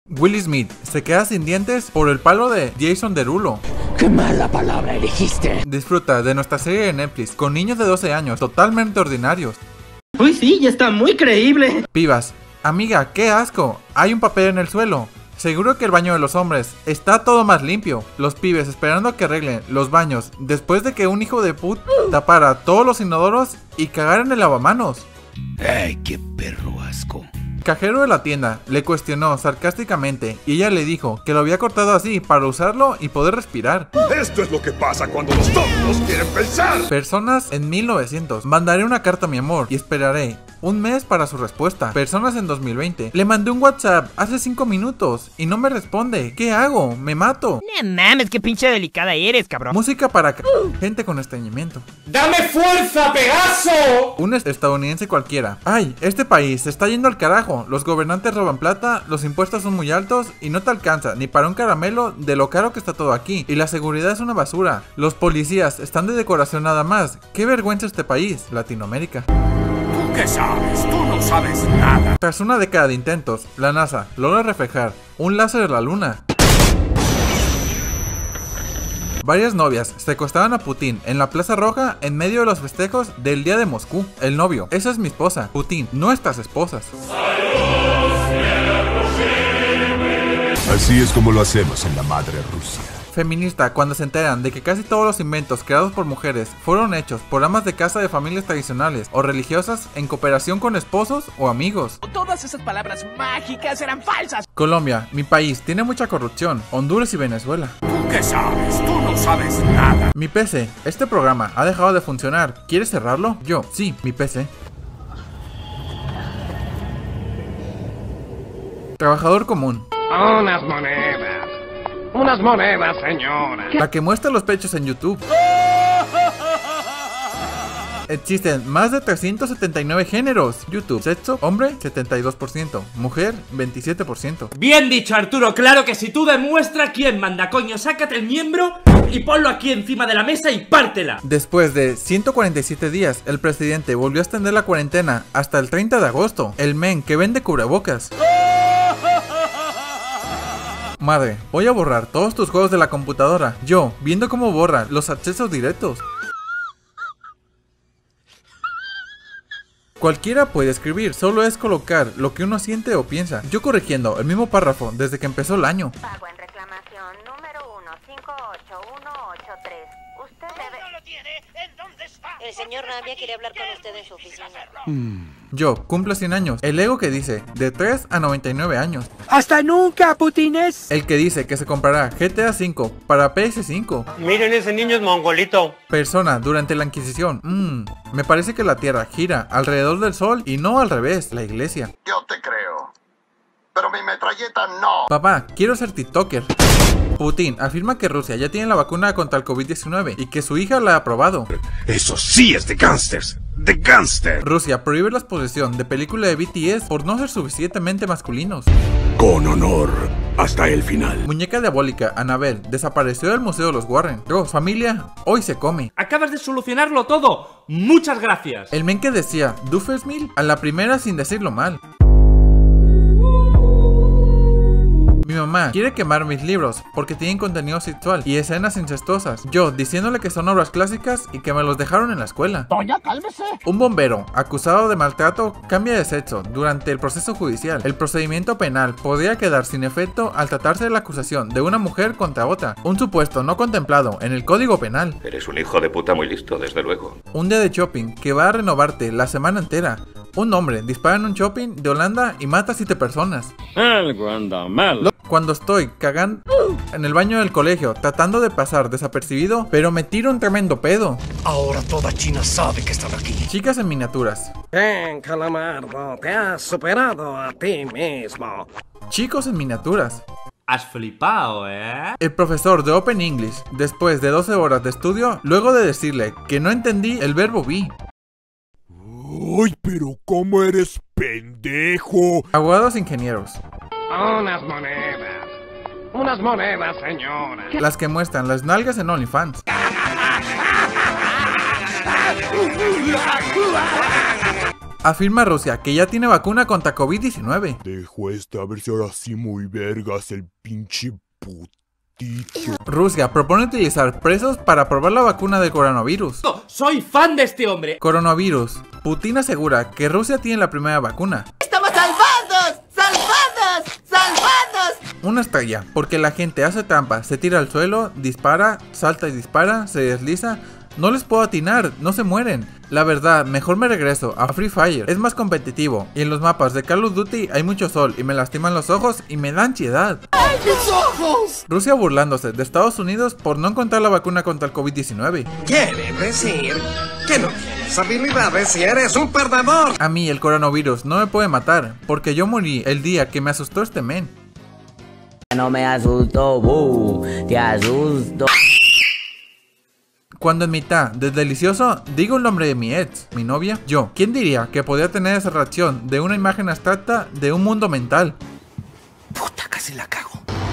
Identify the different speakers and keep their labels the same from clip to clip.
Speaker 1: Will Smith se queda sin dientes por el palo de Jason Derulo.
Speaker 2: ¡Qué mala palabra elegiste!
Speaker 1: Disfruta de nuestra serie de Netflix con niños de 12 años totalmente ordinarios.
Speaker 3: Uy, sí, ya está muy creíble.
Speaker 1: Pibas, amiga, qué asco, hay un papel en el suelo. Seguro que el baño de los hombres está todo más limpio. Los pibes esperando a que arreglen los baños después de que un hijo de puta tapara todos los inodoros y cagara en el lavamanos.
Speaker 2: ¡Ay, qué perro asco!
Speaker 1: Cajero de la tienda le cuestionó sarcásticamente y ella le dijo que lo había cortado así para usarlo y poder respirar.
Speaker 4: Esto es lo que pasa cuando los tontos quieren pensar.
Speaker 1: Personas en 1900. Mandaré una carta a mi amor y esperaré un mes para su respuesta. Personas en 2020. Le mandé un WhatsApp hace 5 minutos y no me responde. ¿Qué hago? Me mato.
Speaker 5: No mames, qué pinche delicada eres, cabrón.
Speaker 1: Música para gente con estreñimiento.
Speaker 6: ¡Dame fuerza, Pegaso!
Speaker 1: Un estadounidense cualquiera. Ay, este país se está yendo al carajo. Los gobernantes roban plata, los impuestos son muy altos y no te alcanza ni para un caramelo de lo caro que está todo aquí. Y la seguridad es una basura. Los policías están de decoración nada más. Qué vergüenza este país, Latinoamérica.
Speaker 4: ¿Tú qué sabes? Tú no sabes nada.
Speaker 1: Tras una década de intentos, la NASA logra reflejar un láser en la luna. Varias novias secuestraban a Putin en la Plaza Roja en medio de los festejos del Día de Moscú. El novio: esa es mi esposa. Putin: nuestras esposas.
Speaker 4: Así es como lo hacemos en la madre Rusia.
Speaker 1: Feminista cuando se enteran de que casi todos los inventos creados por mujeres fueron hechos por amas de casa de familias tradicionales o religiosas en cooperación con esposos o amigos.
Speaker 5: Todas esas palabras mágicas eran falsas.
Speaker 1: Colombia, mi país, tiene mucha corrupción. Honduras y Venezuela.
Speaker 4: ¿Tú qué sabes? Tú no sabes nada.
Speaker 1: Mi PC, este programa ha dejado de funcionar. ¿Quieres cerrarlo? Yo, sí, mi PC. Trabajador común.
Speaker 6: Unas monedas, señora.
Speaker 1: La que muestra los pechos en YouTube. Existen más de 379 géneros. YouTube: sexo, hombre, 72%, mujer, 27%.
Speaker 7: Bien dicho, Arturo, claro que si tú demuestras quién manda, coño, sácate el miembro y ponlo aquí encima de la mesa y pártela.
Speaker 1: Después de 147 días, el presidente volvió a extender la cuarentena hasta el 30 de agosto. El men que vende cubrebocas. Madre, voy a borrar todos tus juegos de la computadora. Yo, viendo cómo borra los accesos directos. Cualquiera puede escribir, solo es colocar lo que uno siente o piensa. Yo corrigiendo el mismo párrafo desde que empezó el año.
Speaker 8: Pago en reclamación número 158183. Usted debe...
Speaker 9: ¿No lo tiene? ¿En dónde está?
Speaker 8: El señor Navia quiere hablar con usted en su oficina.
Speaker 1: Yo, cumplo 100 años. El ego que dice, de 3 a 99 años.
Speaker 3: ¡Hasta nunca, putines!
Speaker 1: El que dice que se comprará GTA V para PS5.
Speaker 6: Miren, ese niño es mongolito.
Speaker 1: Persona durante la Inquisición. Me parece que la Tierra gira alrededor del Sol y no al revés, la iglesia.
Speaker 4: Yo te creo. Pero mi metralleta no.
Speaker 1: Papá, quiero ser TikToker. Putin afirma que Rusia ya tiene la vacuna contra el COVID-19 y que su hija la ha aprobado.
Speaker 4: Eso sí es de gángsters. De gángster.
Speaker 1: Rusia prohíbe la exposición de película de BTS por no ser suficientemente masculinos.
Speaker 4: Con honor. Hasta el final.
Speaker 1: Muñeca diabólica, Annabelle, desapareció del Museo de los Warren. Familia, hoy se come.
Speaker 7: Acabas de solucionarlo todo. Muchas gracias.
Speaker 1: El men que decía Doofenshmirtz a la primera sin decirlo mal. Mi mamá quiere quemar mis libros porque tienen contenido sexual y escenas incestuosas. Yo diciéndole que son obras clásicas y que me los dejaron en la escuela.
Speaker 3: Doña, cálmese.
Speaker 1: Un bombero acusado de maltrato cambia de sexo durante el proceso judicial. El procedimiento penal podría quedar sin efecto al tratarse de la acusación de una mujer contra otra. Un supuesto no contemplado en el Código Penal.
Speaker 10: Eres un hijo de puta muy listo, desde luego.
Speaker 1: Un día de shopping que va a renovarte la semana entera. Un hombre dispara en un shopping de Holanda y mata a 7 personas.
Speaker 6: Algo anda mal.
Speaker 1: Cuando estoy cagando en el baño del colegio, tratando de pasar desapercibido, pero me tiro un tremendo pedo.
Speaker 2: Ahora toda China sabe que están aquí.
Speaker 1: Chicas en miniaturas.
Speaker 3: Calamardo, te has superado a ti mismo.
Speaker 1: Chicos en miniaturas.
Speaker 7: Has flipado, ¿eh?
Speaker 1: El profesor de Open English, después de 12 horas de estudio, luego de decirle que no entendí el verbo be.
Speaker 4: Uy, pero cómo eres pendejo.
Speaker 1: Abogados ingenieros.
Speaker 6: Unas monedas, señora.
Speaker 1: Las que muestran las nalgas en OnlyFans. Afirma Rusia que ya tiene vacuna contra COVID-19.
Speaker 9: Dejo esta a ver si ahora sí muy vergas el pinche putito.
Speaker 1: Rusia propone utilizar presos para probar la vacuna del coronavirus.
Speaker 7: Soy fan de este hombre.
Speaker 1: Coronavirus. Putin asegura que Rusia tiene la primera vacuna.
Speaker 11: ¡Estamos salvados! ¡Salvados! ¡Salvados!
Speaker 1: Una estrella, porque la gente hace trampa, se tira al suelo, dispara, salta y dispara, se desliza. No les puedo atinar, no se mueren. La verdad, mejor me regreso a Free Fire. Es más competitivo y en los mapas de Call of Duty hay mucho sol y me lastiman los ojos y me da ansiedad.
Speaker 11: ¡Ay, mis ojos!
Speaker 1: Rusia burlándose de Estados Unidos por no encontrar la vacuna contra el COVID-19.
Speaker 3: Quiere decir que no tienes habilidades y eres un perdedor.
Speaker 1: A mí el coronavirus no me puede matar porque yo morí el día que me asustó este men.
Speaker 12: No me asustó, te asusto.
Speaker 1: Cuando en mitad del delicioso digo el nombre de mi ex, mi novia, yo, ¿quién diría que podía tener esa reacción de una imagen abstracta de un mundo mental?
Speaker 3: Puta, casi la cago.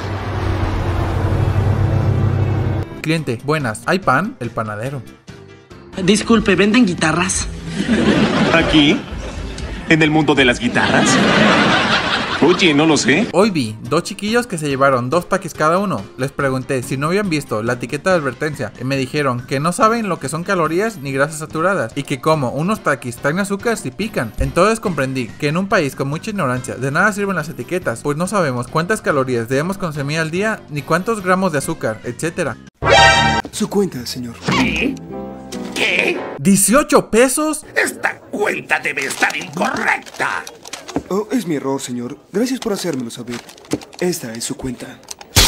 Speaker 1: Cliente, buenas, ¿hay pan? El panadero.
Speaker 13: Disculpe, ¿venden guitarras?
Speaker 14: ¿Aquí? ¿En el mundo de las guitarras? Oye, no lo sé.
Speaker 1: Hoy vi dos chiquillos que se llevaron 2 taquis cada uno. Les pregunté si no habían visto la etiqueta de advertencia y me dijeron que no saben lo que son calorías ni grasas saturadas y que como unos taquis traen azúcar si pican. Entonces comprendí que en un país con mucha ignorancia de nada sirven las etiquetas, pues no sabemos cuántas calorías debemos consumir al día ni cuántos gramos de azúcar, etc.
Speaker 15: Su cuenta, señor.
Speaker 2: ¿Qué?
Speaker 1: ¿18 pesos?
Speaker 2: Esta cuenta debe estar incorrecta.
Speaker 15: Oh, es mi error, señor. Gracias por hacérmelo saber. Esta es su cuenta.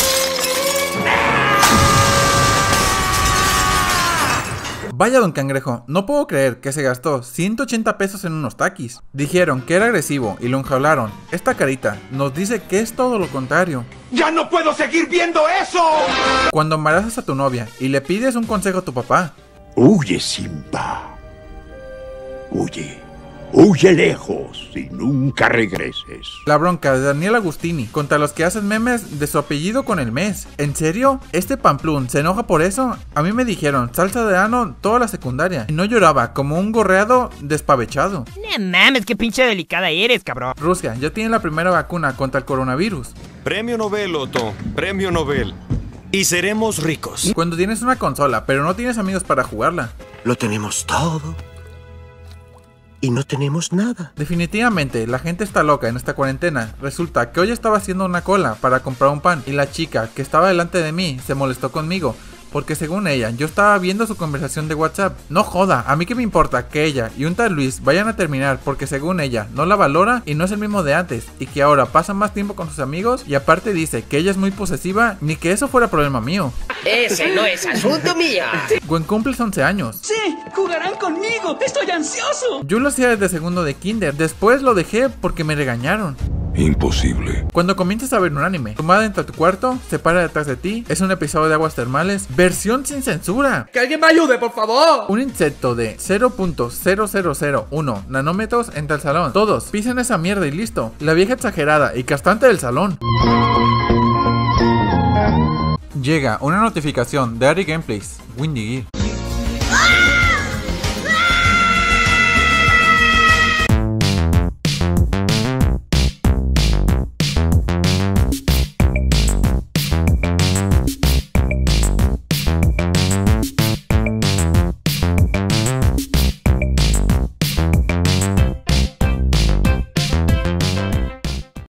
Speaker 1: Vaya don Cangrejo, no puedo creer que se gastó 180 pesos en unos taquis. Dijeron que era agresivo y lo enjaularon. Esta carita nos dice que es todo lo contrario.
Speaker 2: ¡Ya no puedo seguir viendo eso!
Speaker 1: Cuando embarazas a tu novia y le pides un consejo a tu papá.
Speaker 2: Huye, Simba. Huye. Huye lejos y nunca regreses.
Speaker 1: La bronca de Daniel Agustini contra los que hacen memes de su apellido con el mes. ¿En serio? ¿Este pamplún se enoja por eso? A mí me dijeron salsa de ano toda la secundaria y no lloraba como un gorreado despavechado.
Speaker 5: No mames, qué pinche delicada eres, cabrón.
Speaker 1: Rusia ya tiene la primera vacuna contra el coronavirus.
Speaker 16: Premio Nobel, Otto. Premio Nobel. Y seremos ricos.
Speaker 1: Cuando tienes una consola pero no tienes amigos para jugarla.
Speaker 17: Lo tenemos todo. Y no tenemos nada.
Speaker 1: Definitivamente, la gente está loca en esta cuarentena. Resulta que hoy estaba haciendo una cola para comprar un pan y la chica que estaba delante de mí se molestó conmigo. Porque según ella, yo estaba viendo su conversación de WhatsApp. No joda, a mí que me importa que ella y un tal Luis vayan a terminar porque según ella no la valora y no es el mismo de antes. Y que ahora pasa más tiempo con sus amigos y aparte dice que ella es muy posesiva, ni que eso fuera problema mío.
Speaker 18: Ese no es asunto mío.
Speaker 1: Gwen cumples 11 años.
Speaker 18: Sí, jugarán conmigo, estoy ansioso.
Speaker 1: Yo lo hacía desde segundo de kinder, después lo dejé porque me regañaron.
Speaker 9: Imposible.
Speaker 1: Cuando comienzas a ver un anime, tu madre entra a tu cuarto, se para detrás de ti, es un episodio de Aguas Termales, versión sin censura.
Speaker 7: ¡Que alguien me ayude, por favor!
Speaker 1: Un insecto de 0.0001 nanómetros entra al salón. Todos pisan esa mierda y listo. La vieja exagerada y castrante del salón. Llega una notificación de Ari Gameplays, Windy Gear.